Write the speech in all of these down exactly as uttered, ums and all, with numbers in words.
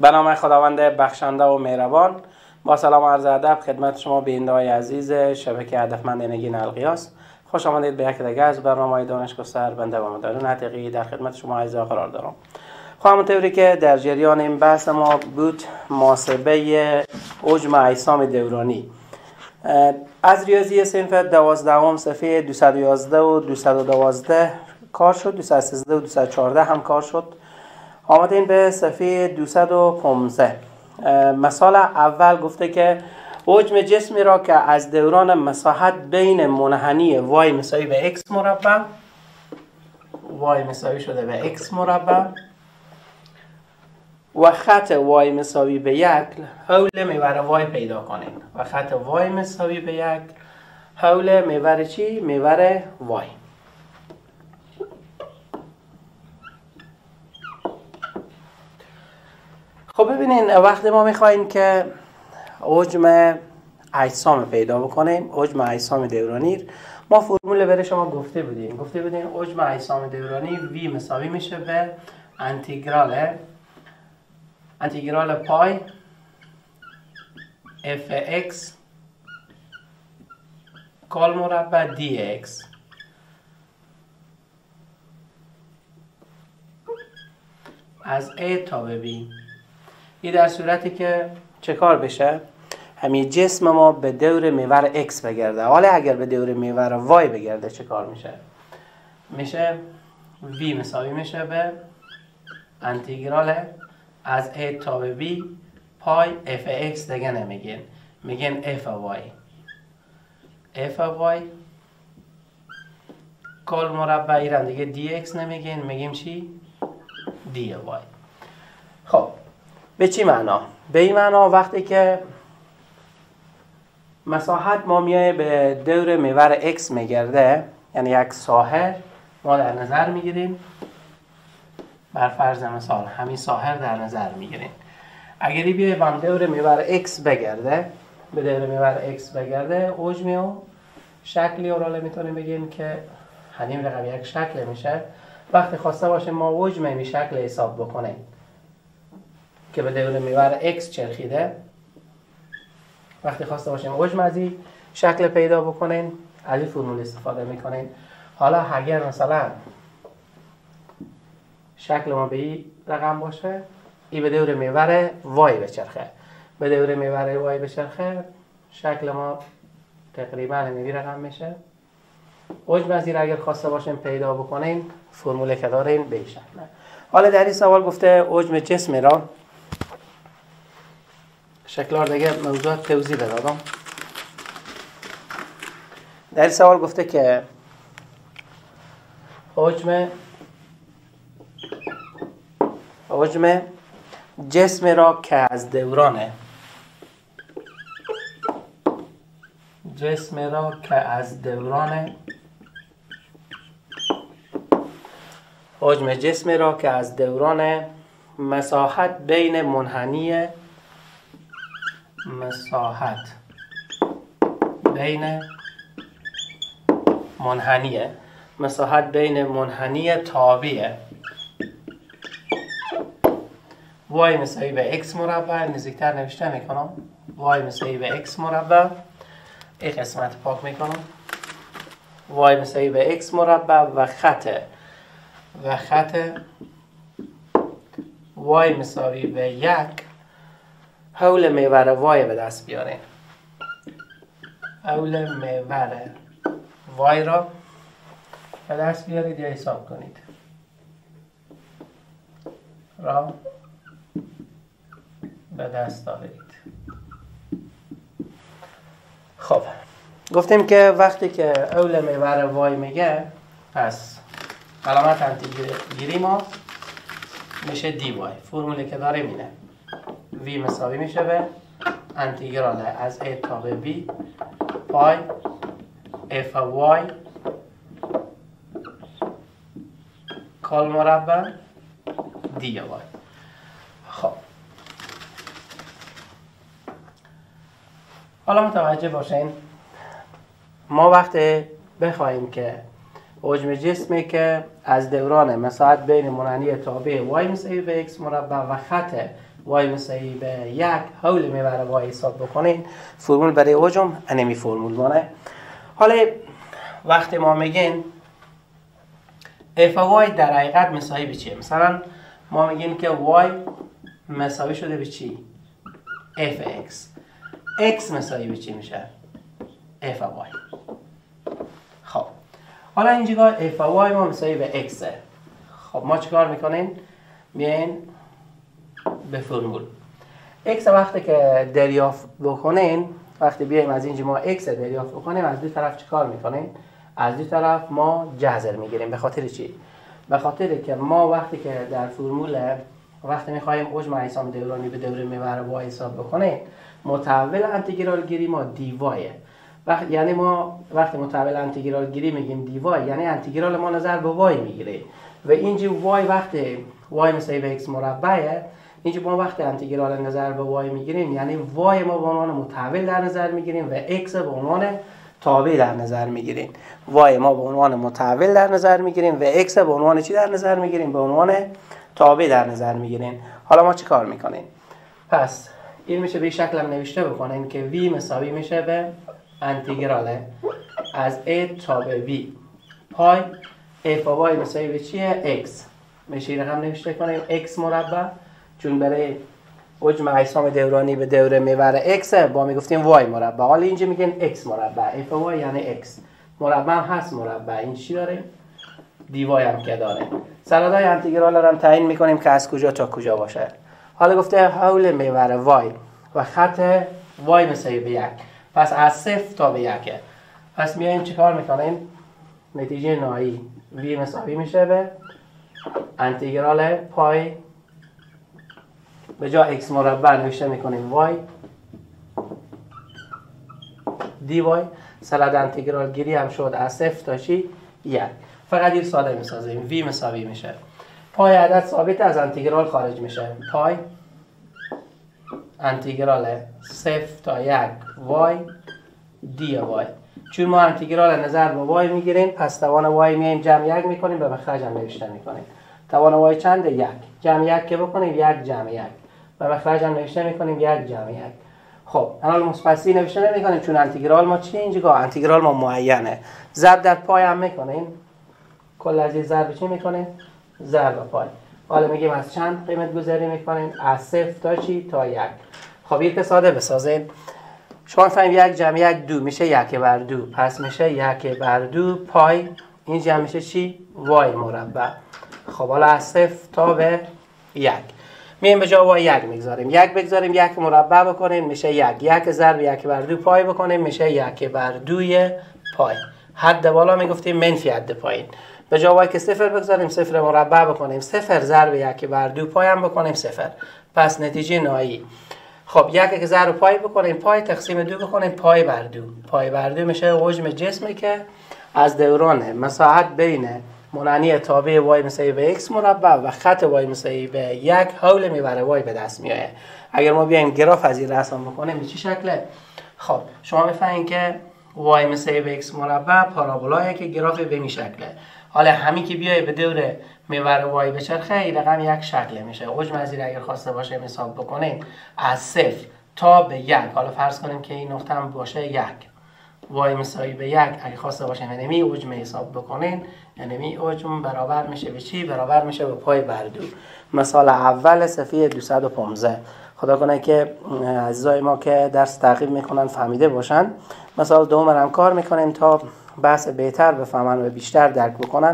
به نام خداوند بخشنده و مهربان. با سلام و عرض ادب خدمت شما بیننده‌های عزیز شبکه هدفمند نگین القیاس. خوش آمدید به یک دیگر از برنامه دانشگستر. بنده و مدارون عتیقی در خدمت شما عزیزان قرار دارم. همونطوری که در جریان این بحث ما بود، محاسبه حجم اجسام دورانی از ریاضی صنف دوازدهم صفحه دویست و یازده و دویست و دوازده کار شد، دویست و سیزده و دویست و چهارده هم کار شد. آمدین به صفحه دویست و پانزده. مثال اول گفته که حجم جسمی را که از دوران مساحت بین منحنی وای مساوی به x مربع، وای مساوی شده به x مربع و خط وای مساوی به یک حول محور وای پیدا کنید. و خط وای مساوی به یک حول محور چی؟ محور وای. خب ببینین، وقتی ما میخوایم که حجم اجسام پیدا بکنیم، حجم اجسام دورانی، ما فرمول برای شما گفته بودیم گفته بودیم حجم اجسام دورانی وی مساوی میشه به انتگرال انتگرال پای اف ایکس کل مربع دی ایکس از A تا به B. این در صورتی که چه کار بشه؟ همین جسم ما به دور محور X بگرده. حالا اگر به دور محور Y بگرده چه کار میشه؟ میشه V مساوی میشه به انتگرال از A تا به B پای اف x دیگه نمیگین، میگین اف وای. اف وای کل مربع ایران دیگه دی ایکس نمیگین، میگیم چی؟ دی وای. خب به چی معنا؟ به این معنا وقتی که مساحت ما میایه به دور محور x میگرده، یعنی یک ساحه ما در نظر میگیریم، بر فرض مثال همین ساحه در نظر میگیریم. اگر بیایه به دور محور x بگرده، به دور محور x بگرده، حجم و شکلی رو میتونیم بگیم که همین رقم یک شکل میشه. وقتی خواسته باشیم ما حجم این شکل حساب بکنیم که به دور محور x چرخیده، وقتی خواسته باشیم حجم از این شکل پیدا بکنیم، از این فرمول استفاده میکنیم. حالا اگر مثلا شکل ما به این رقم باشه، این به دور محور y بچرخه، به دور محور y بچرخه، شکل ما تقریبا همین رقم میشه. حجم از این اگر خواسته باشیم پیدا بکنیم، فرمول که داریم به این شکل. حالا در این سوال گفته حجم جسم را، شکلار دیگه موضوع توضیح بدادم. در این سوال گفته که حجم حجم جسم را که از دوران جسم را که از دوران حجم جسم را که از دوران مساحت بین منحنی مساحت بین منحنی مساحت بین منحنی تابع y مساوی به x مربع، نزدیکتر نوشته میکنم y مساوی به x مربع، این قسمت پاک میکنم، y مساوی به x مربع و خط و خط y مساوی به یک حول محور y به دست بیاریم. حول محور y را به دست بیارید یا حساب کنید را به دست آورید. خب گفتیم که وقتی که حول محور وای میگه، پس علامت انتیگری ما میشه دی وای. فرمولی که داریم اینه، وی مساوی میشه به انتگرال از A تا به B پای اف وای کل مربع دی وای. خب حالا متوجه باشین، ما وقتی بخوایم که حجم جسمی که از دوران مساحت بین منحنی تابع y مساوی به x مربع و خط وای مساوی به یک حول میبره وای حساب بکنین، فرمول برای حجم انمی فرمول مانه. حالا وقتی ما میگیم اف وای در حقیقت مساوی به چیه؟ مثلا ما میگیم که وای مساوی شده به چی؟ اف ایکس. ایکس مساوی به چی میشه؟ اف وای. خب حالا اینجا اف وای ما مساوی به ایکسه. خب ما چیکار میکنیم؟ میایم به فرمول ایکس. وقتی که دریافت بکنین، وقتی بیایم از اینجا ما ایکس دریافت بکنیم، از دو طرف چیکار میکنیم؟ از دو طرف ما جذر میگیریم. به خاطر چی؟ به خاطر که ما وقتی که در فرمول وقتی میخوایم حجم اجسام دورانی به دوره محور وای حساب بکنیم، متحول انتگرال گیری ما دی وایه. وقت یعنی ما وقتی متحول انتگرال گیری میگیم دی وای، یعنی انتگرال ما نظر به وای میگیره و اینجا وای وقتی وای مساوی به ایکس مربعه، اینجا ما وقتی انتگرال نظر به وای میگیریم یعنی وای ما به عنوان متحول در نظر میگیریم و ایکس به عنوان تابع در نظر میگیریم. وای ما به عنوان متحول در نظر میگیریم و ایکس به عنوان چی در نظر میگیریم؟ به عنوان تابع در نظر میگیریم. حالا ما چی کار میکنیم؟ پس این میشه به شکل هم نوشته بکنیم که وی مساوی میشه به انتگرال از a تا به b پای f وای مساوی به چیه؟ x. میشه این رقم نوشته کنیم x مربع، چون برای حجم اجسام دورانی به دوره محور x با میگفتیم y مربع. حالا اینجا میگن x مربع. f وای یعنی x مربع هم هست مربع. این چی داره؟ دی وای هم که داره. سرادای انتگرال رو هم تعیین میکنیم که از کجا تا کجا باشه. حالا گفته حول محور y و خط y مساوی به یک، پس از صفر تا به یکه. پس میایم چیکار میکنیم؟ نتیجه نهایی v مساوی میشه به انتگرال پای به جا x مربع نوشته میکنیم y دی وای. سرد انتگرال گیری هم شد از صفر تا چی؟ یک. فقط این ساده میسازیم. v مساوی میشه پای عدد ثابت از انتگرال خارج میشه، پای انتگرال صفر تا یک وای دی وای. چون ما انتگرال نظر با وای میگیریم، پس توان وای میایم جمع یک میکنیم به مخرج هم نوشته میکنیم. توان وای چنده؟ یک. جمع یک که بکنیم یک جمع یک، به مخرج هم نوشته میکنیم یک جمع یک. خب الان مثبت نوشته نمیکنیم چون انتگرال ما چیه؟ اینجا انتگرال ما معینه. ضرب در پای هم میکنیم. کل از این ضرب چی میکنیم؟ ضرب پای. حالا میگیم از چند قیمت گذاری میکنیم؟ از صفر تا چی؟ تا یک. خب یک ساده بسازیم. شما فهمید یک جمع یک دو میشه یک بر دو، پس میشه یک بر دو پای این جمع میشه چی؟ وای مربع. خب حالا از صفر تا به یک میایم به جا وای یک میگذاریم، یک بگذاریم یک مربع بکنیم میشه یک، یک ضرب یک بر دو پای بکنیم میشه یک بر دوی پای. حد بالا میگفتیم منفی حد پایین. به جا وای که صفر بگذاریم صفر مربع بکنیم، صفر ضرب یک بر دو پای هم بکنیم صفر. پس نتیجه نهایی خب یک که ضرب پای بکنیم پای تقسیم دو بکنیم پای بر دو. پای بر دو میشه حجم جسمی که از دوران مساحت بین منحنی تابع وای مساوی به x مربع و خط وای مساوی به یک حول میبره وای به دست میاد. اگر ما بیایم گراف از این رسم بکنیم به چه شکله؟ خب شما میفهمین که وای مساوی به x مربع پارابولایه که گراف به این شکله. حالا همین که بیای به دور محور وای بچرخه این رقم یک شکل میشه. حجم از این اگر خواسته باشه حساب بکنیم از صفر تا به یک. حالا فرض کنیم که این نقطه هم باشه یک، وای مساوی به یک اگه خواسته باشه یعنی می حجم حساب بکنین، یعنی می حجم برابر میشه به چی؟ برابر میشه به پای بر دو. مثال اول صفحه دویست و پانزده. خدا کنه که عزیزای ما که درس تعقیب میکنن فهمیده باشن. مثال دوم هم کار میکنیم تا بحث بهتر بفهمن و بیشتر درک بکنن.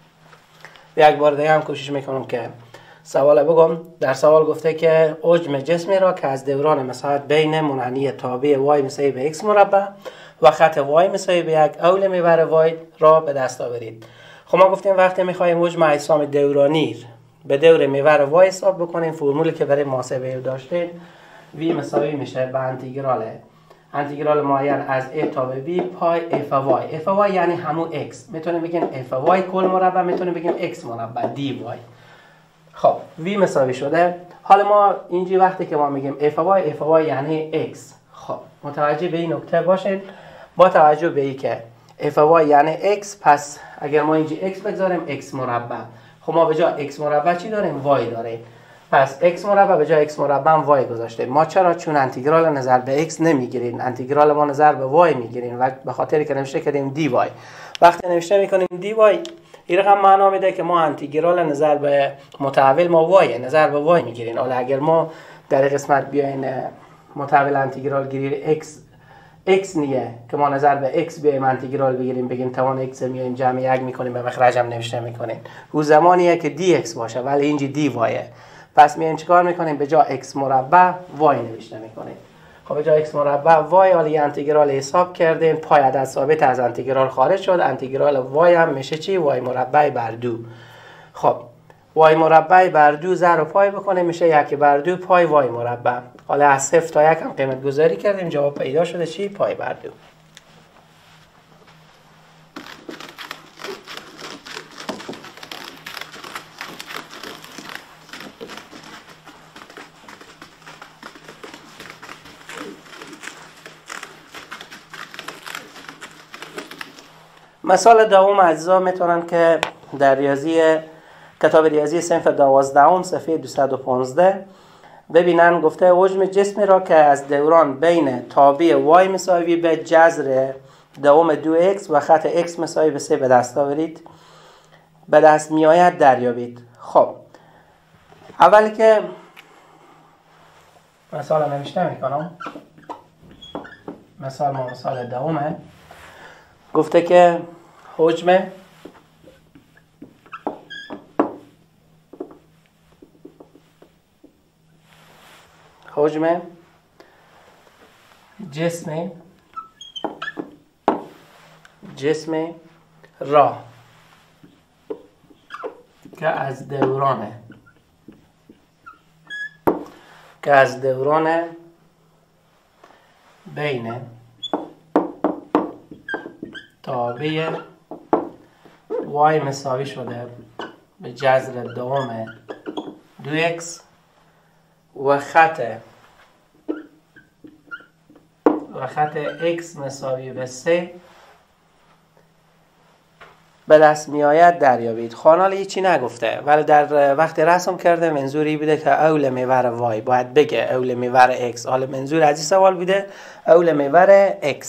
یک بار دیگه هم کوشش میکنم که سوال بگم. در سوال گفته که حجم جسمی را که از دوران مساحت بین منحنی تابع وای مساوی به x مربع و خط وای مساوی به یک حول محور وای را به دست آورید. خب ما گفتیم وقتی میخوایم حجم اجسام دورانی به دور محور وای حساب بکنیم، فرمولی که برای محاسبه داشتیم v مساوی میشه به انتگرال انتگرال معین از a تا به b پای f وای. f وای یعنی همون x. میتونیم بگیم f وای کل مربع، میتونیم بگیم x مربع دی وای. خب v مساوی شده. حالا ما اینجی وقتی که ما میگیم f وای f وای یعنی x. خب متوجه به این نکته باشین. با توجه به این که f وای یعنی x، پس اگر ما اینجی x بگذاریم x مربع، خب ما به جا x مربع چی داریم؟ y داریم. پس x مربع به جای x مربع هم y گذاشته. ما چرا؟ چون انتگرال نظر به x نمیگیریم، انتگرال ما نظر به y میگیریم و به خاطر که نوشته کردیم dy. وقتی نوشته میکنیم dy این رقم معنا میده که ما انتگرال نظر به متحول ما y نظر به y میگیریم. حالا اگر ما در قسمت بیاین متحول انتگرال گیری x x نیه که ما نظر به x بیایم انتگرال بگیریم، بگیم توان x میایم جمع یک میکنیم به مخرج هم نوشته میکنیم، او زمانیه که dx باشه ولی اینجا dy. پس میایم چیکار میکنیم؟ به جا x مربع y نوشته میکنیم. خب به جا x مربع y حالا یه انتگرال حساب کردیم، پای عدد ثابت از انتگرال خارج شد، انتگرال y هم میشه چی؟ y مربع بر دو. خب y مربع بر دو ضرب پای بکنیم میشه یک بر دو پای y مربع. حالا از صفر تا یک هم قیمت گذاری کردیم، جواب پیدا شده چی؟ پای بر دو. مثال دوم اجزا میتونن که در ریاضی کتاب ریاضی صنف دوازدهم صفحه دویست و پانزده ببینن. گفته حجم جسمی را که از دوران بین تابع y مساوی به جذر دوم دو x و خط x مساوی به سه به دست آورید، به دست میآید دریابید. خب اول که مثال نوشته میکنم، مثال ما مثال دومه. گفته که حجم حجم جسم جسم را که از دوران که از دوران بین تابع y مساوی شده به جذر دوم دو x و خط و خط x مساوی به سه به دست می آید دریابید. خانال هیچی نگفته ولی در وقت رسم کرده منظوری بوده که اول محور y باید بگه اول محور x. حالا منظور از این سوال بوده اول محور x،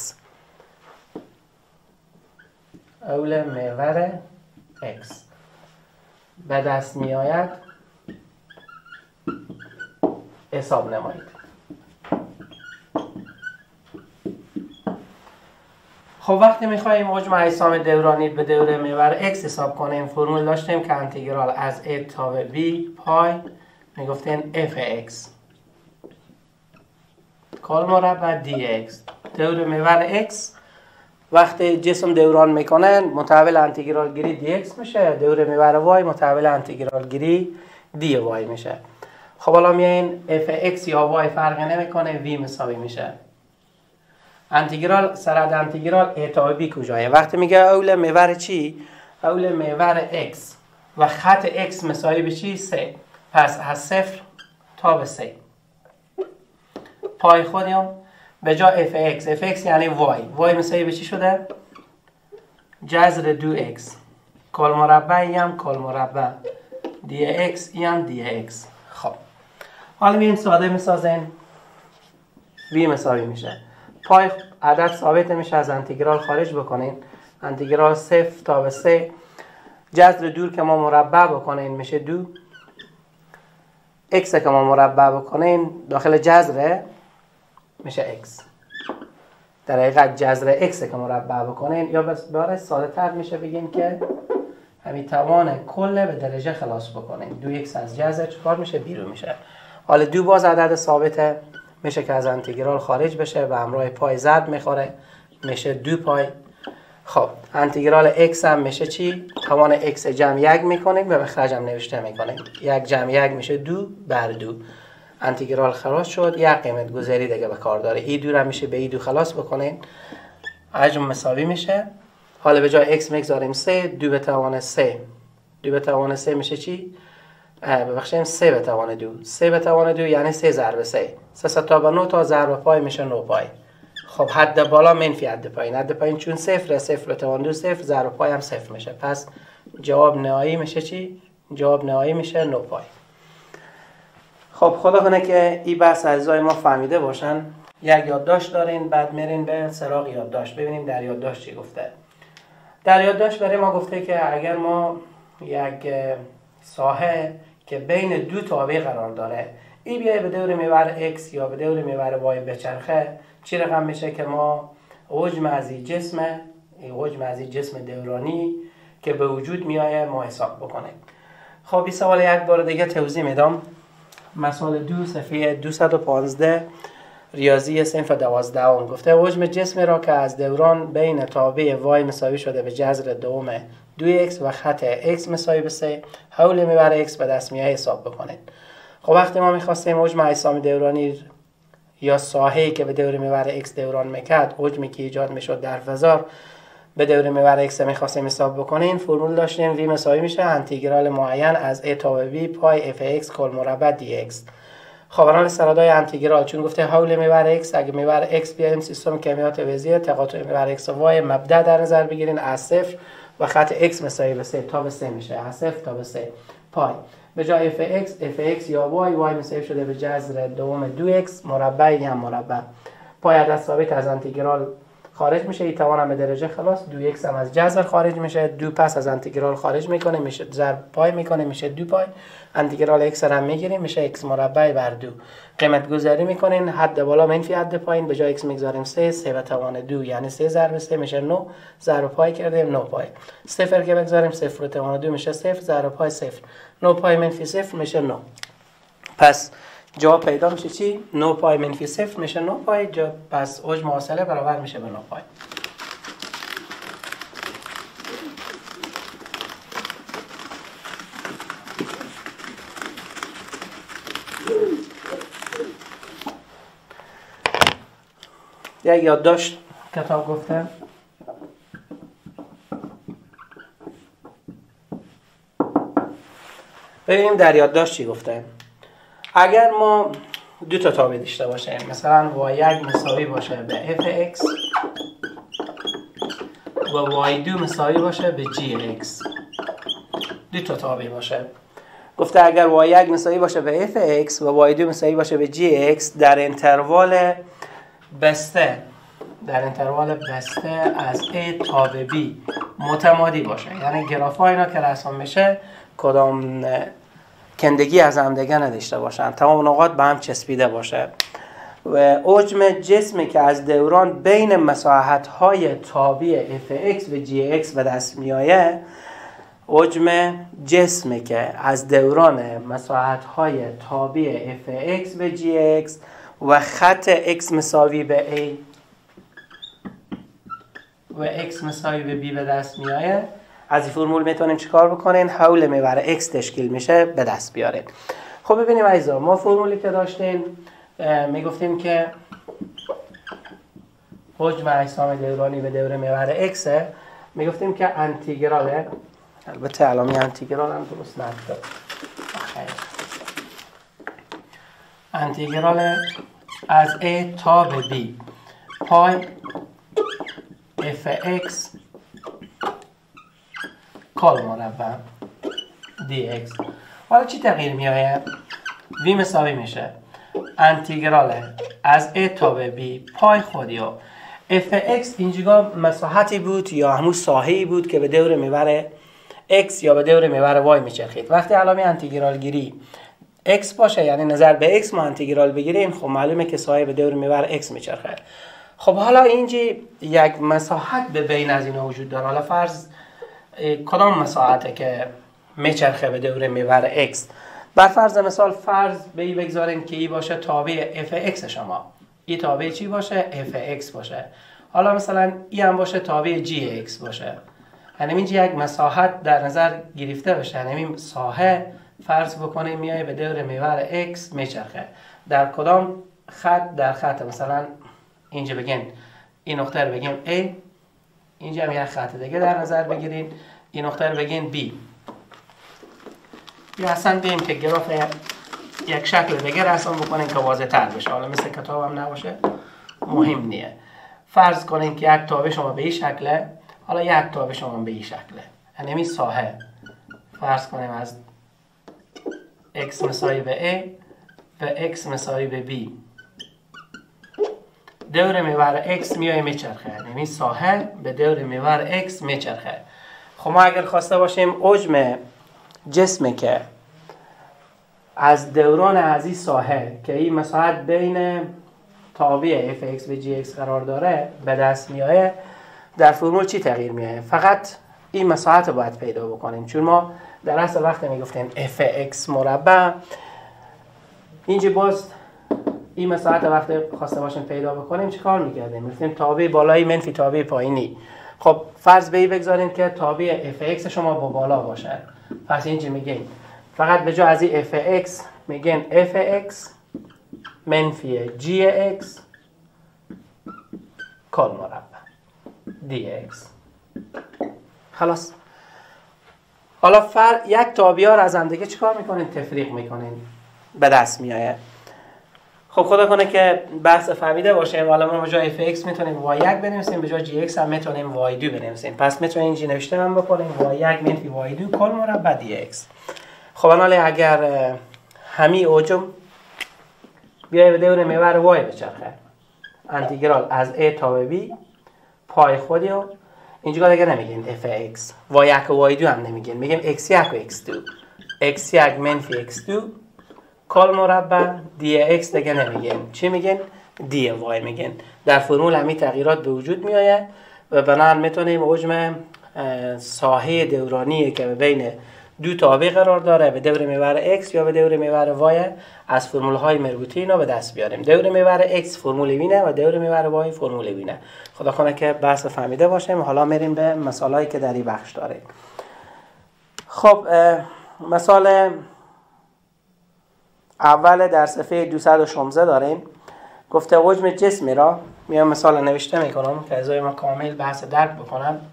اول محور x به دست می آید حساب نمایید. خب وقتی میخواییم حجم اجسام دورانی به دوره محور x حساب کنیم، فرمول داشتیم که انتگرال از a تا به b پای میگفتیم f(x) کل مربع dx. دوره محور x وقتی جسم دوران میکنن متحول انتگرال گیری dx میشه، دوره محور y متحول انتگرال گیری dy میشه. خب حالا میاین f(x) یا y فرق نمیکنه، v مساوی میشه. انتگرال سرعت انتگرال a تا b کجایه؟ وقتی میگه اول محور چی؟ اول محور x و خط x مساوی به چی؟ سه. پس از صفر تا به سه پای خودیم به جا f(x) f(x) یعنی y y مساوی به چی شده؟ جذر دو x کل مربع هم کل مربع dx هم dx. خب حالا میایم ساده میسازیم، v مساوی میشه پای عدد ثابت میشه از انتگرال خارج بکنین، انتگرال صفر تا به سه جذر دور که ما مربع بکنین میشه دو، x که ما مربع بکنین داخل جذر میشه x. در حقیقت جذر x که مربع بکنین یا برای ساده تر میشه بگیم که همین توان کل به درجه خلاص بکنین. دو x از جذر چکار میشه؟ بیرون میشه. حالا دو باز عدد ثابته میشه که از انتگرال خارج بشه و همراه پای ضرب میخوره میشه دو پای. خب انتگرال x هم میشه چی؟ توان x جمع یک میکنیم به مخرج هم نوشته میکنیم، یک جمع یک میشه دو بر دو. انتگرال خلاص شد، یک قیمت گذاری دیگه به کار داره، ای دو رو میشه به ای دو خلاص بکنیم، حجم مساوی میشه. حالا به جای x میگذاریم سه، دو به توان سه، دو به توان سه میشه چی؟ ببخشیم سه به توان دو، سه به توان دو یعنی سه ضرب سه، سه تا به نه تا ضرب پای میشه نه پای. خب حد بالا منفی حد پایین، حد پایین چون صفره، صفر به توان دو صفر، ضرب پای هم صفر میشه. پس جواب نهایی میشه چی؟ جواب نهایی میشه نه پای. خب خدا کنه که این بحث عزیزای ما فهمیده باشن. یک یادداشت دارین، بعد میرین به سراغ یادداشت ببینیم در یادداشت چی گفته. در یادداشت برای ما گفته که اگر ما یک ساحه که بین دو تابع قرار داره، این بیای به دور محور x یا به دور محور y بچرخه، چی رقم میشه که ما حجم از این جسم حجم از این جسم دورانی که به وجود میایه ما حساب بکنیم. خب این سوال یک بار دیگه توضیح میدم. مثال دو صفحه دویست و پانزده ریاضی صنف دوازده هم گفته حجم جسم را که از دوران بین تابع y مساوی شده به جذر دوم دو ایکس و خط x مساوی به سه حول محور x به دست میایه حساب بکنید. خب وقتی ما میخواستیم حجم اجسام دورانی یا ساحه‌ای که به دور محور x دوران میکرد، حجمی که ایجاد میشد در فضا به دور محور x میخواستیم حساب بکنیم، فرمول داشتیم v مساوی میشه انتگرال معین از a تا به b پای f(x) کل مربع dx. خب الان استرادای انتگرال چون گفته حول محور x، اگه محور x بیایم سیستم کمیات وزیر تقاطع محور x و y مبدا در نظر بگیرین از صفر و خط x مساوی به سه تا به سه میشه، از صفر تا به سه پای به جای fx fx یا y y مساوی شده به جذر دوم دو x مربع هم مربع پای عدد ثابت از انتگرال خارج میشه، این توان هم به درجه خلاص، دو x هم از جذر خارج میشه، دو پس از انتگرال خارج میکنه میشه ضرب پای میکنه میشه دو پای، انتگرال x هم میگیریم میشه x مربع بر دو، قیمت گذاری میکنین حد بالا منفی حد پایین، به جای x میگذاریم سه، سه به توان دو یعنی سه ضرب سه میشه نه، ضرب پای کردیم نه پای، صفر که بگذاریم صفر به توان دو میشه صفر، ضرب پای صفر، نه پای منفی صفر میشه نه. پس جواب پیدا میشه چی؟ نه پای منفی صفر میشه نه پای، جا پس حجم حاصله برابر میشه به نه پای. یک یادداشت کتاب گفته ببینیم در یادداشت چی گفته. اگر ما دو تا تابع داشته باشیم، مثلا وای یک مساوی باشه به fx و وای دو مساوی باشه به gx، دو تا تابع باشه. گفته اگر وای یک مساوی باشه به fx و وای دو مساوی باشه به gx در انتروال بسته در انتروال بسته از a تا به b متمادی باشه، یعنی گرافا اینا که رسم میشه کدام کندگی از هم دیگه نداشته باشن، تمام نقاط به هم چسبیده باشه و حجم جسمی که از دوران بین مساحت های تابع fx و gx به دست میآید، حجم جسمی که از دوران مساحت های تابع fx و gx و خط x مساوی به a و x مساوی به b به دست میآید، از این فرمول میتونیم چیکار بکنین؟ حول محور x تشکیل میشه به دست بیارین. خب ببینیم عزیزا، ما فرمولی که داشتیم میگفتیم که حجم اجسام دورانی به دور محور x میگفتیم که انتگرال، البته علامه انتگرال هم درست نکرد، انتگرال از a تا به b پای fx کل مربع dx. حالا چی تغییر می آید؟ v مساوی میشه انتگرال از a تا به b پای خود یا fx اینجا مساحتی بود یا همون ساحه‌ای بود که به دور محور x یا به دور محور y میچرخید. وقتی علامه انتگرال گیری x باشه یعنی نظر به x ما انتگرال بگیریم، خب معلومه که سایه به دور محور x میچرخه. خب حالا اینجا یک مساحت به بین از اینا وجود داره. حالا فرض کدام مساحته که میچرخه به دور محور x؟ بر فرض مثال فرض به این بگذاریم که ای باشه تابع fx شما، ای تابع چی باشه؟ fx باشه. حالا مثلا ای هم باشه تابع gx باشه، یعنی اینجا یک مساحت در نظر گرفته بشه، یعنی این ساحه فرض بکنیم میای به دور محور x میچرخه در کدام خط؟ در خط مثلا اینجا بگین این نقطه رو بگیم A، اینجا هم یک خط دیگه در نظر بگیریم، این نقطه رو بگین B. یا اصلا بگیم که گراف یک شکل دیگه رسم بکنیم که واضح تر بشه، حالا مثل کتاب هم نباشه مهم نیه. فرض کنیم که یک تابع شما به این شکله، حالا یک تابع شما به این شکله، یعنی این ساحه فرض کنیم از x مساوی به a و x مساوی به b دور محور x میای میچرخه، یعنی ساحه به دور محور x میچرخه. خب ما اگر خواسته باشیم حجم جسمی که از دوران از این ساحه که این مساحت بین تابع fx به gx قرار داره به دست میایه، در فرمول چی تغییر میایه؟ فقط این مساحت رو باید پیدا بکنیم، چون ما در اصل وقتی میگفتیم fx مربع، اینجا باز این مساحت وقتی خواسته باشیم پیدا بکنیم چی کار میکردیم؟ میگفتیم تابع بالایی منفی تابع پایینی. خب فرض به این بگذاریم که تابع fx شما با بالا باشه، پس اینجا میگیم فقط به جای از این fx میگیم fx منفی gx کل مربع dx. خلاص. حالا فر یک تابع رو از هم دیگه چیکار میکنین؟ تفریق میکنین، به دست میایه. خب خدا کنه که بحث فهمیده باشیم. حالا ما به جای fx میتونیم وای یک بنویسیم، به جای gx هم میتونیم وای دو بنویسیم. پس میتونیم اینجا نوشته هم بکنیم وای یک منفی وای دو کل مربع dx. خب حالا اگر همی اوجم بیای به دور محور وای بچرخه، انتگرال از a تا به b پای خودی رو اینجا دیگه نمیگین fx، وای یک و وای دو هم نمیگین، میگیم x یک و x دو، x یک منفی x دو کل مربع dx دیگه نمیگین، چی میگین؟ dy میگین. در فرمول همین تغییرات به وجود میآید و بنابراین میتونیم حجم ساحه دورانی که بین دو تابع قرار داره به دور محور x یا به دور محور y از فرمول های مربوطه اینا به دست بیاریم. دور محور x فرمول وینه و دور محور y فرمول وینه. خدا کنه که بحث فهمیده باشیم. حالا میریم به مثالایی که در این بخش داره. خب مثال اول در صفحه دویست و شانزده داریم. گفته حجم جسمی را، میام مثال نوشته میکنم که ازای ما کامل بحث درک بکنم.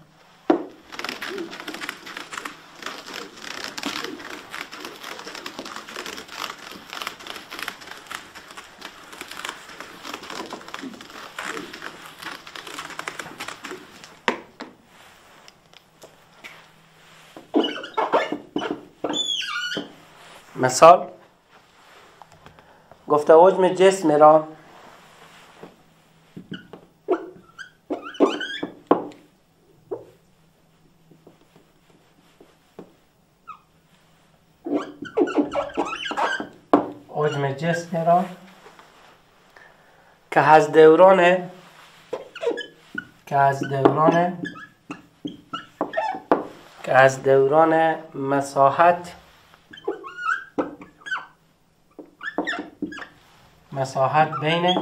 مثال گفته حجم جسم را حجم جسم را که از دوران که از دوران که از دوران مساحت مساحت بین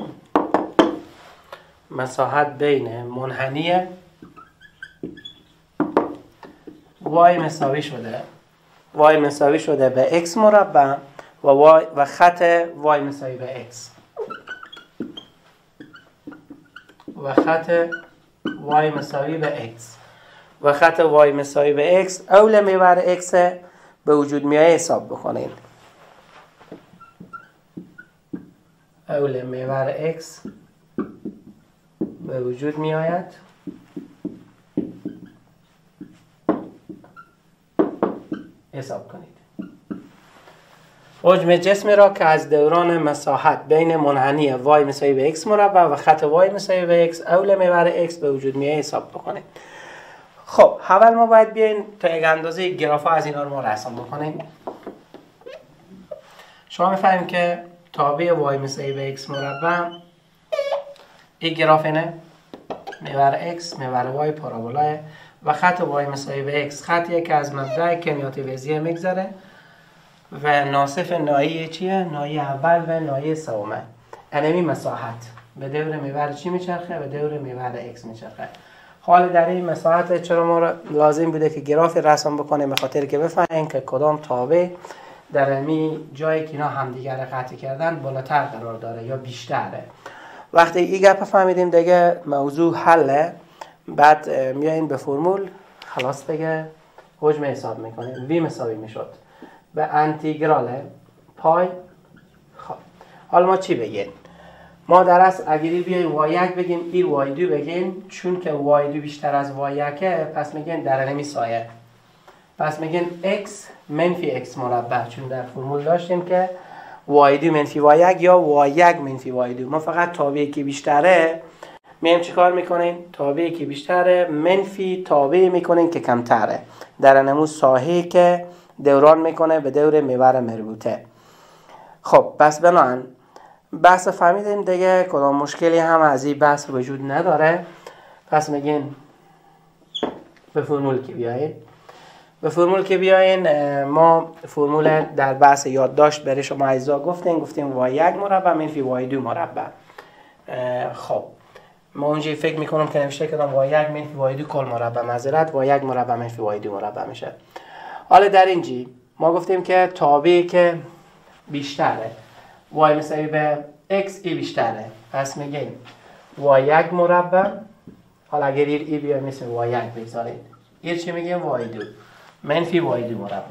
مساحت بین منحنی y مساوی شده y مساوی شده به x مربع و y و خط y مساوی به x و خط y مساوی به x و خط y مساوی به x اول محور x به وجود میایه حساب بکنید. اول محور x به وجود می آید حساب کنید. حجم جسم را که از دوران مساحت بین منحنی y مساوی به x مربع و خط y مساوی به x اول محور x به وجود می آید حساب بکنید. خب اول ما باید بیاین تا یک اندازه گرافا از اینا رو ما رسم بکنیم. شما می‌فهمید که تابع y مساوی به x مربع این گراف اینه، محور x محور y پارابولای و خط y مساوی به x خطیه که از مبدأ کمیات ویزی میگذره و ناصف ناحیه چیه؟ ناحیه اول و ناحیه سومه. یعنی مساحت به دور محور چی میچرخه؟ به دور محور x میچرخه. حالا در این مساحت چرا ما لازم بوده که گراف رسم بکنیم؟ به خاطر که بفهمیم که کدام تابع در امی جایی که اینا همدیگر قطع کردن بالاتر قرار داره یا بیشتره. وقتی این گپ فهمیدیم دیگه موضوع حله، بعد میاییم به فرمول خلاص دیگه حجم حساب میکنیم. وی مساوی میشد به انتگرال پای. خب حالا ما چی بگیم؟ ما در اصل اگری بیاییم وای یک بگیم این وای دو بگیم، چون که وای دو بیشتر از وای یکه پس میگیم در امی سایه، پس میگیم x منفی x مربع، چون در فرمول داشتیم که وای دو منفی وای یک یا وای یک منفی وای دو. ما فقط تابعی که بیشتره میایم چیکار میکنیم؟ تابعی که بیشتره منفی تابعی میکنیم که کمتره در نمو ساحه‌ای که دوران میکنه به دور محور مربوطه. خب پس بنابراین بحث فهمیدیم دیگه، کدام مشکلی هم از این بحث وجود نداره. پس میگین به فرمول که بیاین به فرمول که بیاین ما فرمول در بحث یادداشت برای شما اجزا گفتیم گفتیم وای یک مربع منفی وای دو مربع. خب ما اونجا فکر میکنم که نوشته کردم وای یک منفی وای دو کل مربع، معذرت وای یک مربع منفی وای دو مربع میشه. حالا در اینجی ما گفتیم که تابعی که بیشتره وای مساوی به x ای بیشتره، پس میگیم وای یک مربع، حالا اگر ای بیایم مثل وای یک بگذاریم، این چی میگیم؟ وای دو منفی وای دو مربع.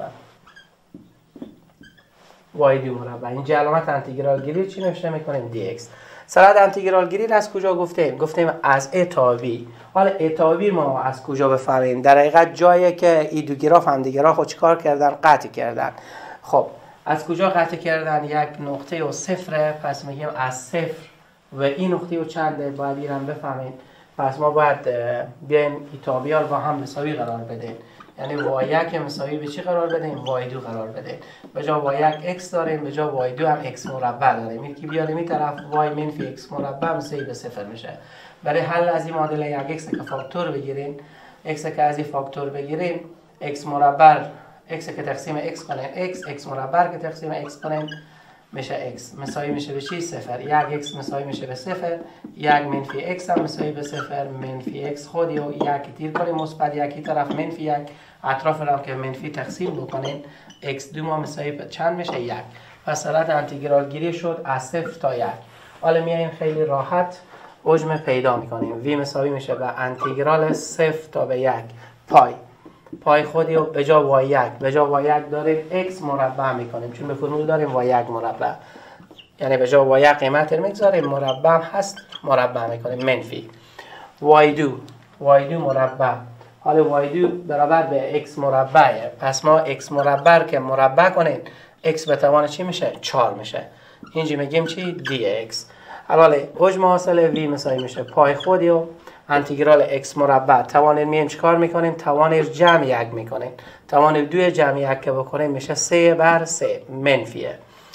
وای دو مربع اینجا علامت انتگرال گیری چی نوشته میکنیم؟ دی ایکس. سرعت انتگرال گیری از کجا گفتیم؟ گفتیم از ا تا بی. حالا ا تا بی ما از کجا بفهمیم؟ در حقیقت جایی که ای دو گراف هم دیگه خود چیکار کردن؟ قطع کردن. خب از کجا قطع کردن؟ یک نقطه و صفره، پس میگیم از صفر و این نقطه و چنده باید ایران بفهمیم. پس ما باید بیایم ای تا بی رو با هم مساوی قرار بدیم، یعنی وای یک مساوی به چی قرار بدیم؟ وای دو قرار بدیم. به جا وای یک x داریم، به جا وای دو هم x مربع داریم. این که بیاریم این طرف وای منفی x مربع مساوی به صفر میشه. برای حل از این معادله یک x که فاکتور بگیریم، x که از این فاکتور بگیریم، x مربع x که تقسیم x کنیم x، x مربع که تقسیم x کنیم میشه x مساوی میشه به چی؟ صفر. یک x مساوی میشه به صفر، یک منفی x هم مساوی به صفر، منفی x خودی و یک تیر کنیم مثبت یکی طرف منفی یک، اطراف رو هم که منفی تقسیم بکنین x دو ما مساوی به چند میشه؟ یک. پس سرعت انتگرال گیری شد از صفر تا یک. حالا میایم خیلی راحت حجم پیدا میکنیم. v مساوی میشه به انتگرال صفر تا به یک پای پای خودی و به جا وای یک به جا وای یک داریم x مربع میکنیم، چون به فرمول داریم وای یک مربع، یعنی به جا وای یک قیمت رو میگذاریم مربع هست مربع میکنیم منفی وای دو وای دو مربع. حالا وای دو برابر به x مربعه، پس ما x مربع که مربع کنیم x به توان چی میشه؟ چهار میشه. اینجا میگیم چی؟ دی x. حالا حجم حاصل v مساوی میشه پای خودی و انتگرال x مربع توان میم چیکار میکنیم؟ توان جمع یک میکنیم. توان دو جمع یک که بکنیم میشه سه بر سه منفیه.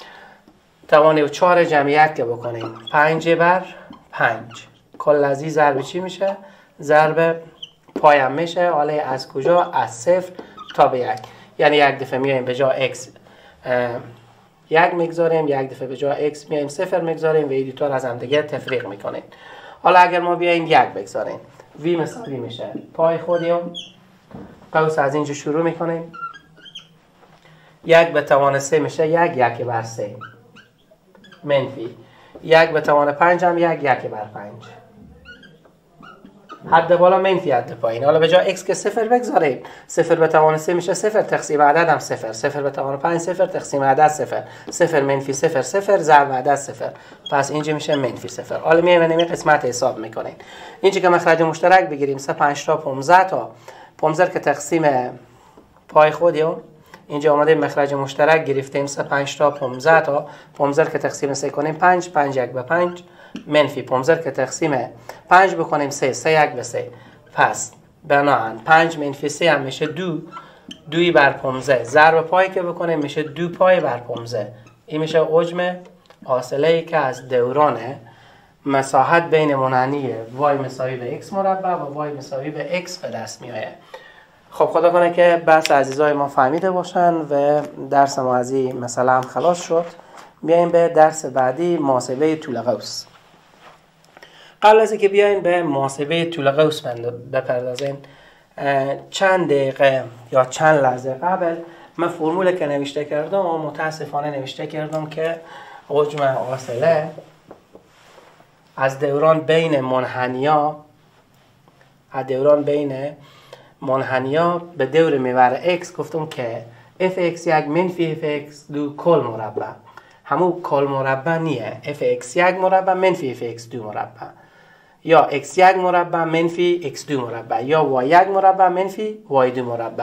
توان چهار جمع یک که بکنیم پنج بر پنج. کل از این ضرب چی میشه؟ ضرب پایم میشه. حالا از کجا؟ از صفر تا به یک، یعنی یک دفعه میایم به جا x یک میگذاریم، یک دفعه به جا x میایم صفر میگذاریم و این دو تا از هم دیگه تفریق میکنیم. حالا اگر ما بیایم یک بگذاریم v مساوی میشه پای خودیم قوس از اینجا شروع میکنیم، یک به توان سه میشه یک یک بر سه منفی یک به توان پنج هم یک یک بر پنج. حد بالا منفی حد پایین. حالا به جا x که صفر بگذاریم، صفر به توان سه میشه صفر تقسیم عدد هم صفر، صفر به توان پنج صفر تقسیم عدد صفر، صفر منفی صفر صفر ضرب عدد صفر، پس اینجا میشه منفی صفر. حالا میایم این قسمت حساب میکنیم. اینجا که مخرج مشترک بگیریم سه پنج تا پانزده تا پانزده که تقسیم پای خودیم، اینجا اومده مخرج مشترک گرفتیم سه پنج تا پانزده تا پانزده که تقسیم سه کنیم پنج پنج یک به پنج منفی پانزده که تقسیم پنج بکنیم سه سه یک به سه. پس بناهن پنج منفی سه هم میشه دو دوی بر پانزده ضرب پای که بکنیم میشه دو پای بر پانزده. این میشه حجم حاصله ای که از دوران مساحت بین منحنی وای مساوی به x مربع و وای مساوی به x به دست میآید. خب خدا کنه که بحث عزیزای ما فهمیده باشن و درس ما از این مسئله هم خلاص شد. بیایم به درس بعدی، محاسبه طول قوس. قبل از اینکه بیایم به محاسبه طول قوس بپردازیم، چند دقیقه یا چند لحظه قبل من فرمول که نوشته کردم و متاسفانه نوشته کردم که حجم حاصله از دوران بین منحنیا از دوران بین منحنیا به دور محور x گفتم که اف ایکس یک منفی اف ایکس دو کل مربع، همون کل مربع نیه. اف ایکس یک مربع منفی اف ایکس دو مربع، یا x یک مربع منفی x دو مربع، یا y یک مربع منفی y دو مربع.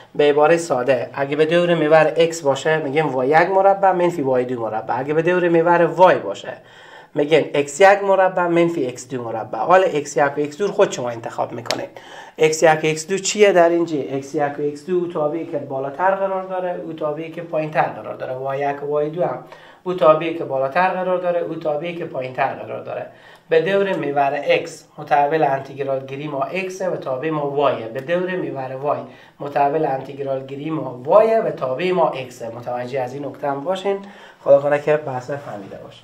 به عباره ساده اگه به دور محور x باشه میگیم y یک مربع منفی y دو مربع. اگه به دور محور y باشه میگیم x یک مربع منفی x دو مربع. حالا x یک و x دو خود شما انتخاب میکنید. x یک و x دو چیه در اینجا؟ x یک و x دو تابعی که بالاتر قرار داره، او تابعی که پایینتر قرار داره. y یک و y دو هم او تابعی که بالاتر قرار داره، او تابعی که پایینتر قرار داره. به دور محور x متحول انتگرال گیری ما x و تابع ما y. به دور محور y متحول انتگرال گیری ما y و تابع ما x. متوجه از این نکته هم باشین. خدا کنه که بحث فهمیده باشین.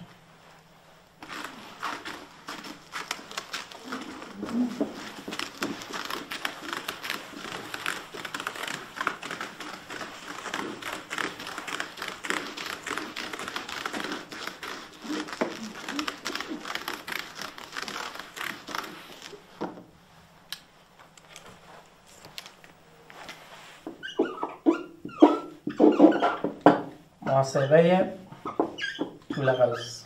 محاسبه طول قوس.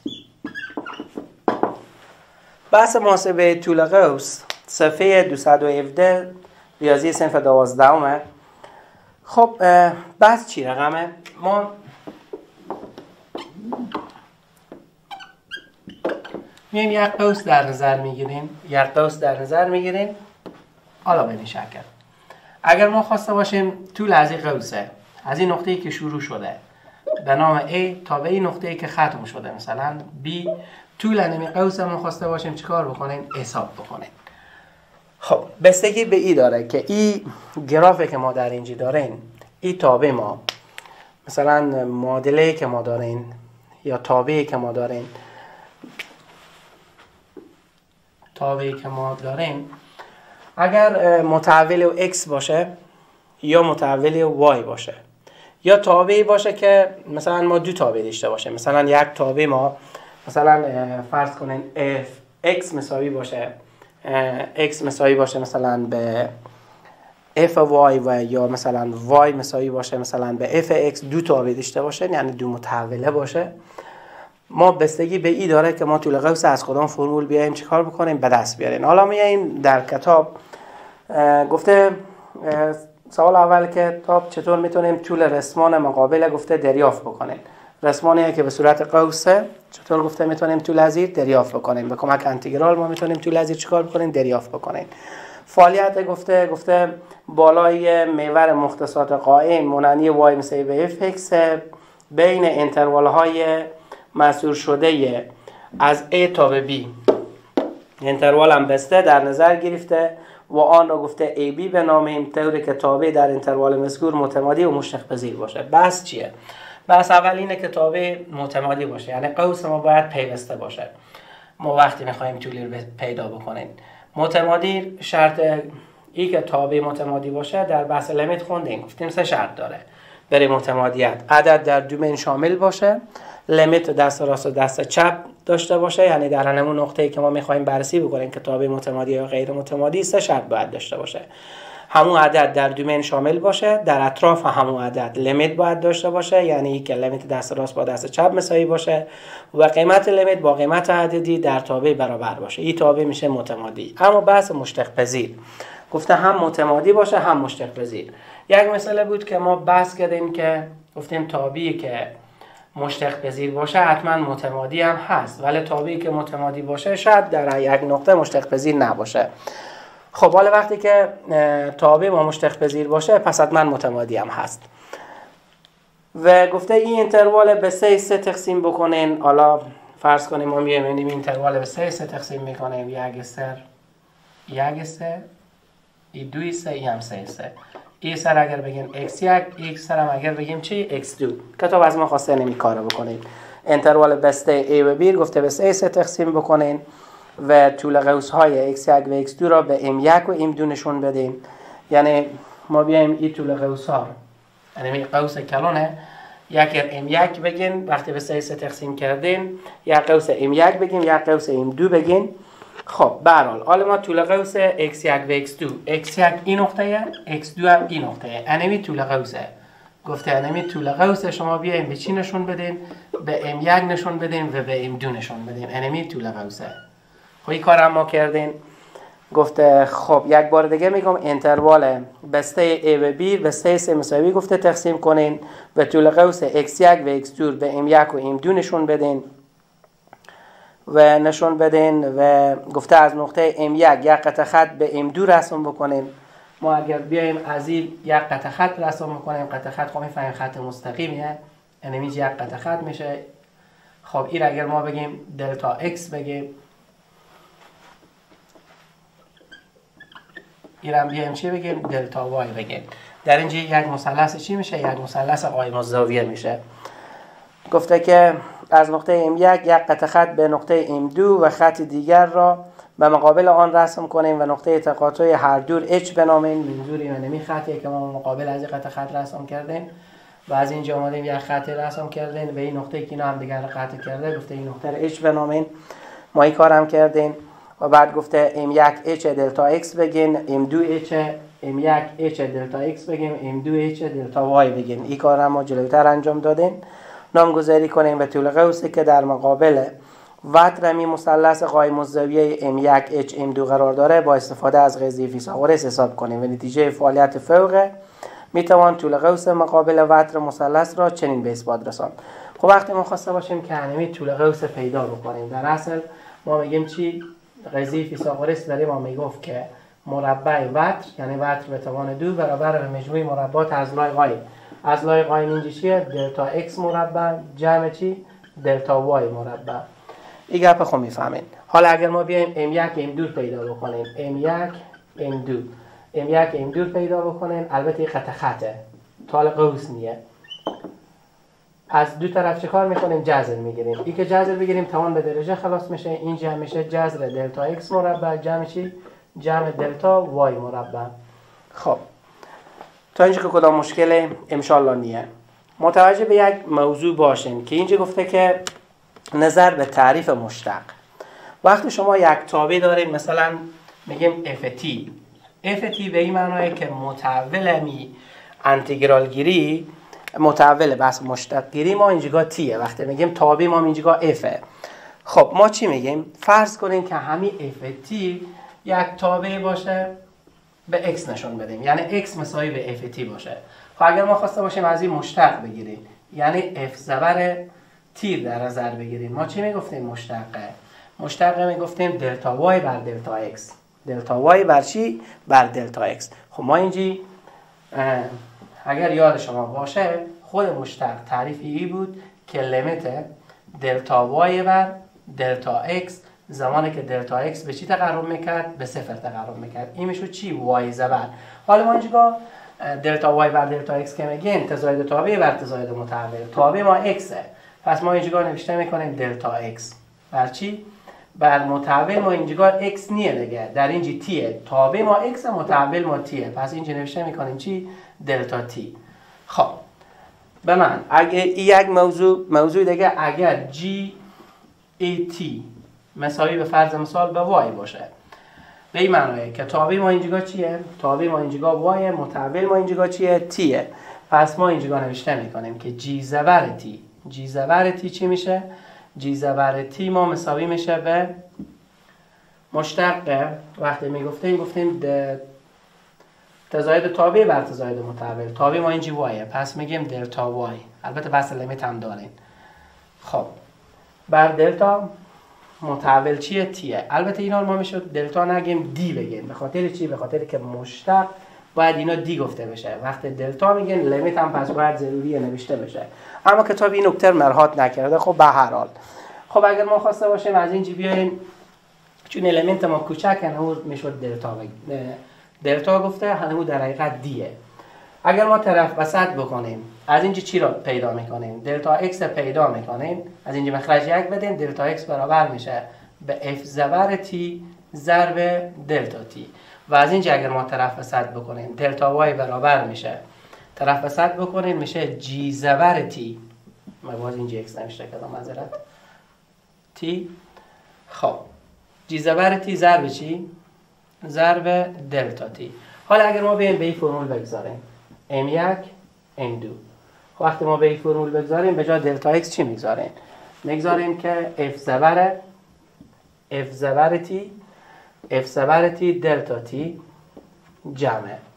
بحث محاسبه طول قوس صفحه دویست و هفده ریاضی صنف دوازدهم. خب بحث چی رقمه؟ ما میایم یک قوس در نظر میگیریم، یک قوس در نظر میگیریم. حالا به این شکل اگر ما خواسته باشیم طول از این قوسه، از این نقطه‌ای که شروع شده به نام A تا به این نقطه‌ای که ختم شده مثلا B، طول نمی قوس ما خواسته باشیم چیکار بکنیم؟ حساب بکنیم. خب بستگی به ای داره که ای گرافی که ما در اینجا داریم، ای تابع ما مثلا معادله که ما داریم یا تابعی که ما داریم تابعی که ما داریم اگر متحول x باشه یا متحول y باشه یا تابعی باشه که مثلا ما دو تابع داشته باشه، مثلا یک تابع ما مثلا فرض کنین f x مساوی باشه x مساوی باشه مثلا به f y و یا مثلا y مساوی باشه مثلا به f x، دو تابع داشته باشه یعنی دو متحوله باشه. ما بستگی به ای داره که ما طول قوس از کدام فرمول بیایم چیکار بکنیم به دست بیاریم. حالا میایم در کتاب گفته سوال اول کتاب چطور میتونیم طول رسمان مقابل گفته دریافت بکنیم. رسمانی که به صورت قوسه چطور گفته میتونیم طول از این دریافت بکنیم. به کمک انتگرال ما میتونیم طول از این چیکار بکنیم؟ دریافت بکنیم. فعالیت گفته گفته بالای محور مختصات قائم منحنی y مساوی به f(x) بین انتروال های محصور شده از A تا به B، انتروال هم بسته در نظر گرفته و آن را گفته ای بی بنامیم طوری که تابع در انتروال مذکور متمادی و مشتق پذیر باشه. بحث چیه؟ بحث اول اینه که تابع متمادی باشه، یعنی قوس ما باید پیوسته باشه. ما وقتی میخوایم طولی رو پیدا بکنیم متمادی شرط ای که تابع متمادی باشه در بحث لیمیت خوندیم، گفتیم سه شرط داره برای متمادیت. عدد در دومین شامل باشه، لیمیت دست راست و دست چپ داشته باشه، یعنی در همون نقطه‌ای که ما می‌خوایم بررسی بکنیم که تابع متمادی یا غیر متمادی سه شرط باید داشته باشه. همون عدد در دومین شامل باشه، در اطراف همون عدد لیمیت باید داشته باشه، یعنی که لیمیت دست راست با دست چپ مساوی باشه و قیمت لیمیت با قیمت عددی در تابع برابر باشه. این تابع میشه متمادی. اما بحث مشتق پذیر گفته هم متمادی باشه هم مشتق پذیر. یک مثال بود که ما بحث کردیم که گفتیم تابعی که مشتق پذیر باشه حتما متمادی هم هست، ولی تابعی که متمادی باشه شاید در یک نقطه مشتق پذیر نباشه. خب حالا وقتی که تابع ما مشتق پذیر باشه پس حتما متمادی هم هست. و گفته این اینتروال به سه سه تقسیم بکنین. حالا فرض کنیم ما میایم این اینتروال به سه سه تقسیم میکنیم، یک سر یک سه ای دوی سه ای هم سه سه. ای سر اگر بگیم x یک، x سر هم اگر بگیم چی؟ x دو. کتاب از ما خواسته نمی کارو بکنید. انتروال بسته a و b گفته به سه سه تقسیم بکنین و طول قوس های x یک و x دو را به m یک و m دو نشون بدین. یعنی ما بیایم این طول قوس ها، یعنی قوس کلونه یک m یک بگین وقتی به سه سه تقسیم کردین، یک قوس m یک بگین، یک قوس m دو بگین. خب به هر حال حالا ما طول قوس x یک و x دو، x یک این نقطه x دو هم این نقطه، انمی طول قوسه. گفته انمی طول قوس شما بیایم به چی نشون بدین؟ به m یک نشون بدین و به m دو نشون بدین. انمی طول قوسه. خب این کار هم ما کردین. گفته خب یک بار دیگه میگم انتروال بسته A و B بسته سه مساوی گفته تقسیم کنین و طول قوس اکس یک و اکس دو به ام یک و ام دو نشون بدین و نشون بدین و گفته از نقطه ام یک یک قطع خط به ام دو رسم بکنیم. ما اگر بیایم از این یک قطع خط رسم بکنیم، قطع خط خب میفهمیم خط مستقیمیه، یعنی اینجا یک قطع خط میشه. خب این اگر ما بگیم دلتا اکس بگیم، این هم بیایم چی بگیم؟ دلتا وای بگیم. در اینجا یک مثلث چی میشه؟ یک مثلث قائم الزاویه میشه. گفته که از نقطه ام یک یک قطع خط به نقطه ام دو و خط دیگر را به مقابل آن رسم کنیم و نقطه تقاطع هر دور اچ بنامیم. منظور این نمی خطیه که ما مقابل از این قطع خط رسم کردیم و از اینجا آمدیم یک خط رسم کردیم و این نقطه که اینا هم دیگر قطع کرده، گفته این نقطه رو اچ بنامیم. ما این کارم کردیم و بعد گفته ام یک اچ دلتا اکس بگین، ام دو اچ ام یک اچ دلتا اکس بگیم، ام دو اچ دلتا وای بگین. این کار هم ما جلوتر انجام دادیم. نامگذاری کنیم به طول قوسی که در مقابل وتر می مثلث قائم الزاویه ام یک اچ ام دو قرار داره با استفاده از قضیه فیثاغورس حساب کنیم و نتیجه فعالیت فوق می توان طول قوس مقابل وتر مثلث را چنین به اثبات رساند. خب وقتی ما خواسته باشیم که همین طول قوس پیدا بکنیم، در اصل ما میگیم چی؟ قضیه فیثاغورس داره ما میگفت که مربع وتر یعنی وتر به توان دو برابر به مجموع مربعات اضلاع قایم. اضلاع قایم اینجا چیه؟ دلتا اکس مربع جمع چی؟ دلتا وای مربع. این گپ خود میفهمین. حالا اگر ما بیایم ام یک ام دو پیدا بکنیم، ام یک ام دو ام یک ام دو پیدا بکنیم، البته خط خطه طال قوس نیه. از دو طرف چه کار میکنیم؟ جذر میگیریم. این که جذر بگیریم توان به درجه خلاص میشه. این جمع میشه جذر دلتا اکس مربع جمع چی؟ جمع دلتا وای مربع. خب تا اینجا که کدام مشکل انشالله نیه. متوجه به یک موضوع باشین که اینجا گفته که نظر به تعریف مشتق. وقتی شما یک تابع دارید، مثلا میگیم اف تی، اف تی به این معنیه که متحول می انتگرال گیری، متحول بس مشتق گیری ما اینجا تیه. وقتی میگیم تابع ما اینجا افه. خب ما چی میگیم؟ فرض کنیم که همین اف تی یک تابع باشه به اکس نشون بدیم، یعنی اکس مساوی به اف تی باشه. خب اگر ما خواسته باشیم از این مشتق بگیریم، یعنی اف زبر تیر در نظر بگیریم، ما چی میگفتیم؟ مشتقه. مشتقه میگفتیم دلتا وای بر دلتا اکس. دلتا وای بر چی؟ بر دلتا اکس. خب ما اینجی اگر یاد شما باشه خود مشتق تعریفی ای بود که لیمیت دلتا وای بر دلتا اکس زمانی که دلتا اکس به چی تقرب میکرد؟ به صفر تقرب میکرد. این میشود چی؟ وای زبر. حالا ما اینجا دلتا وای بر دلتا اکس که میگیم تزاید تابع بر تزاید متحول. تابع ما اکسه، پس ما اینجا نوشته میکنیم دلتا اکس بر چی؟ بر متحول ما اینجا اکس نیه دیگه، در اینجا تیه. تابع ما اکس، متحول ما تیه، پس اینجا نوشته میکنیم چی؟ دلتا تی. خب به من اگه یک موضوع موضوع دیگه، اگر جی ای تی مساوی به فرض مثال به وای باشه، به این معنیه که تابع ما اینجا چیه؟ تابع ما اینجا وای، متحول ما اینجا چیه؟ تیه. پس ما اینجا نوشته میکنیم که جی زبر تی، جی زبر تی چی میشه؟ جی زبر تی ما مساوی میشه به مشتق. وقتی میگفتیم گفتیم تزاید تابع بر تزاید متحول. تابع ما اینجا وایه، پس میگیم دلتا وای. البته بس لیمیت هم دارین. خب بر دلتا متحول چیه؟ تیه. البته اینا رو ما میشه دلتا نگیم دی بگیم. به خاطر چی؟ به خاطر که مشتق باید اینا دی گفته بشه. وقتی دلتا میگن لیمیت هم پس باید ضروریه نوشته بشه. اما کتاب این نکته مراعات نکرده. خب به هر حال خب اگر ما خواسته باشیم از اینجا بیایم، چون الیمنت ما کوچکه، همون میشد دلتا بگیم. دلتا گفته همون در حقیقت دیه. اگر ما طرف وسط بکنیم از اینجا چی را پیدا میکنیم؟ دلتا اکس پیدا میکنیم. از اینجا مخرج یک بدیم، دلتا اکس برابر میشه به اف زبر تی ضرب دلتا تی. و از اینجا اگر ما طرف وسط بکنیم دلتا وای برابر میشه، طرف وسط بکنیم میشه جی زبر تی. ما باز اینجا اکس نمیشه کدام معذرت تی. خب جی زبر تی ضرب چی؟ ضرب دلتا تی. حالا اگر ما بیایم به این فرمول بگذاریم ام یک ام دو، وقتی ما به این فرمول بگذاریم به جای دلتا اکس چی میگذاریم؟ میگذاریم که اف زبر اف زبر تی اف زبر تی دلتا تی جمع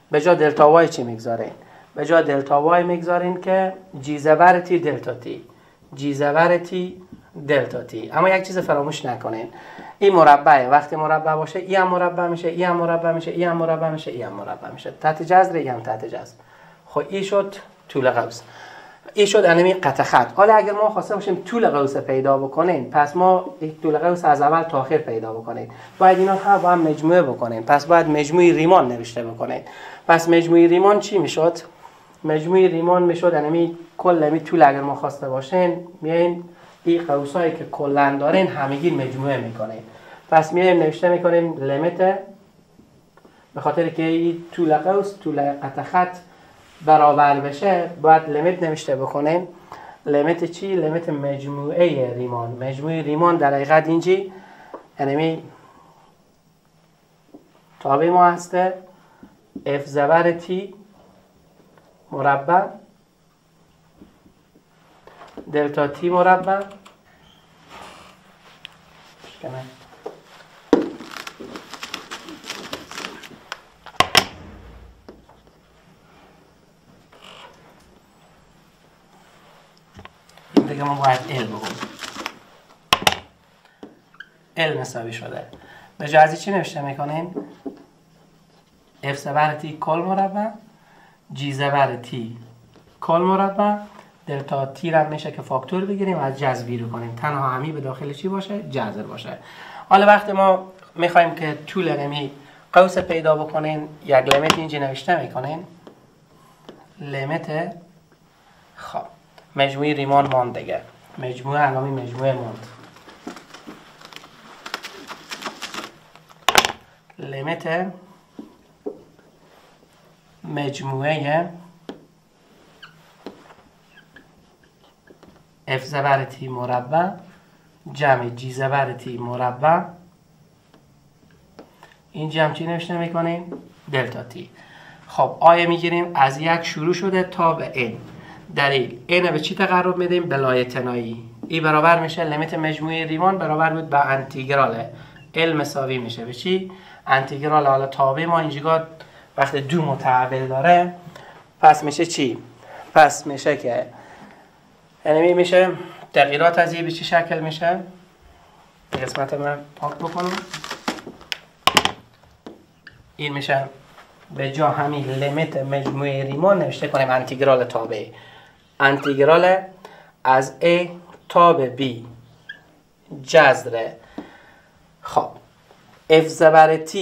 به جا دلتا وای چی میگذارین؟ به جا دلتا وای میگذارین که جی زبر تی دلتا تی، جی زبر تی دلتا تی. اما یک چیز فراموش نکنین، این مربعه، وقتی مربع باشه این هم مربع میشه، این هم مربع میشه، این هم مربع میشه، این هم مربع میشه، تحت جذر این هم تحت جذر. خب این شد طول قوس، این شد انمی قطع خط. حالا اگر ما خواسته باشیم طول قوس پیدا بکنیم، پس ما طول قوس از اول تا آخر پیدا بکنیم، باید اینا هم با هم مجموعه بکنیم، پس باید مجموعه ریمان نوشته بکنیم. پس مجموعه ریمان چی میشد؟ مجموعه ریمان میشد انمی کل امی طول اگر ما خواسته باشین، میاین این قوسایی که کلا دارین همگی مجموعه میکنین. پس میایم نوشته میکنیم لیمیت، به خاطر که این طول قوس طول قطع خط برابر بشه باید لیمیت نوشته بکنیم. لیمیت چی؟ لیمیت مجموعه ریمان. مجموعه ریمان در حقیقت اینجی یعنی تابع ما هسته اف زبر تی مربع دلتا تی مربع این دیگه ما باید ال بگم. ال مساوی شده. به جای از چی نوشته میکنیم؟ اف زبر تی کل مربع جی زبر تی کل مربع دلتا تی را میشه که فاکتور بگیریم و از جذر بیرون کنیم، تنها همی به داخل چی باشه؟ جذر باشه. حالا وقتی ما میخوایم که طول نمی قوس پیدا بکنین، یک لیمیت اینجا نوشته میکنین، لیمیت خب مجموعه ریمان ماند دیگه، مجموعه انامی مجموعه ماند، لیمیت مجموعه اف زبر تی مربع جمع جی زبر تی مربع، این جمع چی نوشته میکنیم؟ دلتا تی. خب آیه میگیریم از یک شروع شده تا به این. دلیل این به چی تقرب میدیم؟ به لایتنایی. ای برابر میشه لیمیت مجموعه ریمان برابر بود به انتگرال ال مساوی میشه به چی؟ انتگرال. حالا تابع ما اینجا وقتی دو متحول داره پس میشه چی؟ پس میشه که یعنی میشه تغییرات از این به چی شکل میشه؟ قسمت من پاک بکنم. این میشه به جا همین لیمیت مجموعه ریمان نوشته کنیم انتگرال تابع، انتگرال از A تا به B جذر خب F زبر T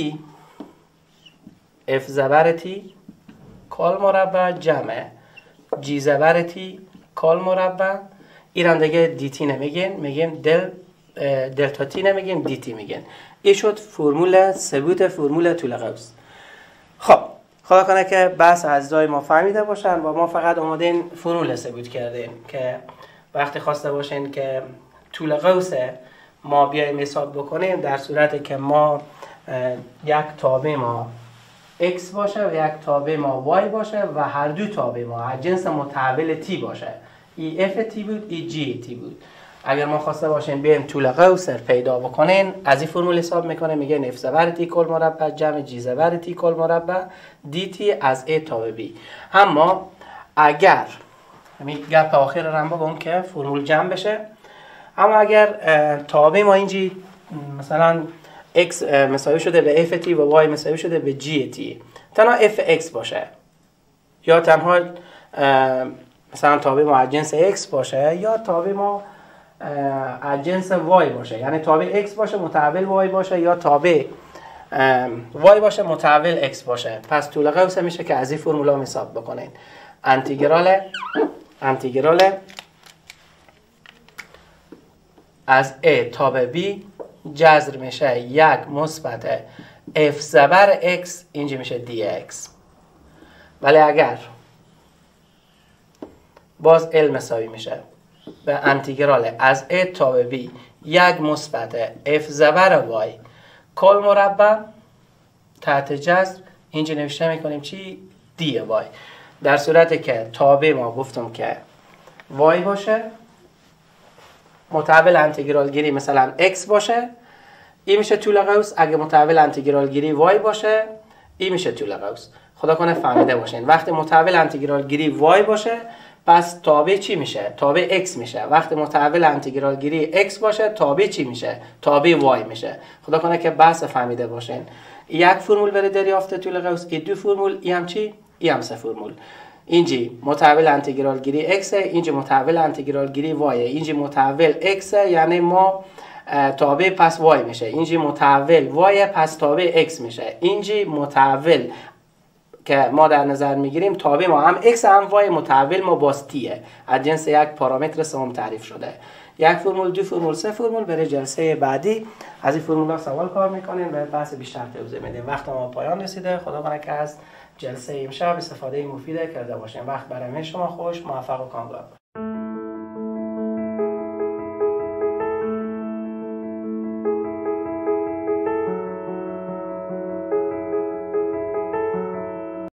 F زبر T کل مربع جمع G زبر T کل مربع. ایران دیگه دی تی نمیگن، میگن دل دلتا تی نمیگن، دی تی میگن. این شد فرمول ثبوت فرمول طول قوس. خب خدا کنه که بحث اجزای ما فهمیده باشن و ما فقط آماده این فرمول ثبوت کردیم که وقتی خواسته باشین که طول قوس ما بیایم حساب بکنیم، در صورتی که ما یک تابع ما x باشه و یک تابع ما y باشه و هر دو تابع ما از جنس متحول t باشه، ای اف تی بود ای جی تی بود. اگر ما خواسته باشین بیایم طول قوس پیدا بکنین، از این فرمول حساب میکنه، میگه اف زبر تی کل مربع جمع جی زبر تی کل مربع دی تی از A تا به B. اما اگر همین گپ آخر رو بگم که فرمول جمع بشه، اما اگر تابع ما اینجی مثلا x مساوی شده به f تی و y مساوی شده به g تی، تنها f x باشه یا تنها مثلا تابع ما از جنس x باشه یا تابع ما از جنس y باشه، یعنی تابع x باشه متحول y باشه یا تابع y باشه متحول x باشه، پس طول قوس میشه که از این فرمولا حساب بکنین. انتگرال انتگرال از A تا به B جذر میشه یک مثبت f زبر x، اینجا میشه dx. ولی اگر باز L مساوی میشه به انتگرال از A تا به B یک مثبت f زبر y کل مربع تحت جذر، اینجا نوشته میکنیم چی؟ dy. در صورتی که تابع ما گفتم که y باشه متحول انتگرال گیری مثلا x باشه، این میشه طول قوس. اگه متحول انتگرال گیری y باشه این میشه طول قوس. خدا کنه فهمیده باشین. وقتی متحول انتگرال گیری وای باشه پس تابع چی میشه؟ تابع اکس میشه. وقتی متحول انتگرال گیری اکس باشه تابع چی میشه؟ تابع وای میشه. خدا کنه که بحث فهمیده باشین. یک فرمول برای دریافت طول قوس، ای دو فرمول، ای هم چی؟ ای هم سه فرمول. اینجی متحول انتگرال گیری اکس، اینجی متحول انتگرال گیری وای، اینجی متحول اکس یعنی ما تابع پس وای میشه، اینجی متحول وای پس تابع اکس میشه، اینجی متحول که ما در نظر میگیریم تابع ما هم اکس هم وای، متحول ما باز تیه، از جنس یک پارامتر سوم تعریف شده. یک فرمول، دو فرمول، سه فرمول. برای جلسه بعدی از این فرمول ها سوال کار میکنیم و بحث بیشتر توضیح میدیم. وقت ما پایان رسیده. خدا کنه که از جلسه امشب استفاده مفید کرده باشیم. وقت برای شما خوش، موفق و کامیاب.